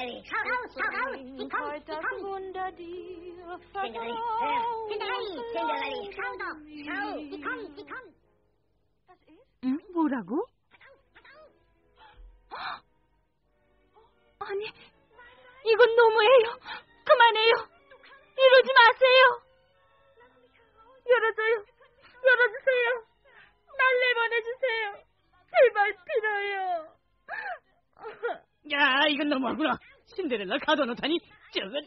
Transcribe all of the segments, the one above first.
응? 뭐라고? 아니, 이건 너무해요. 그만해요. 이러지 마세요. 열어줘요. 열어주세요. 날 내보내주세요. 제발 빌어요. 야, 이건 너무하구나. 신데렐라 가둬놓다니. 저건...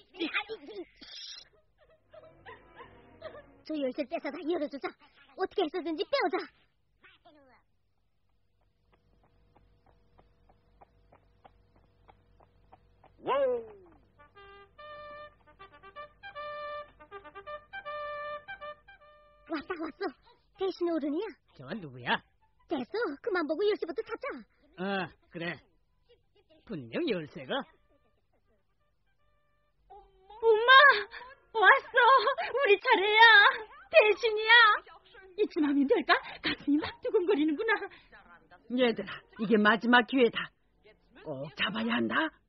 저 열쇠 떼서 다 열어주자. 어떻게 해서든지 빼오자. 왔어. 대신 어른이야. 저건 누구야? 됐어. 그만 보고 열쇠부터 찾자. 그래. 분명 열쇠가. 엄마, 왔어. 우리 차례야. 대신이야. 이쯤 하면 될까? 가슴이 막 두근거리는구나. 얘들아, 이게 마지막 기회다. 꼭 잡아야 한다.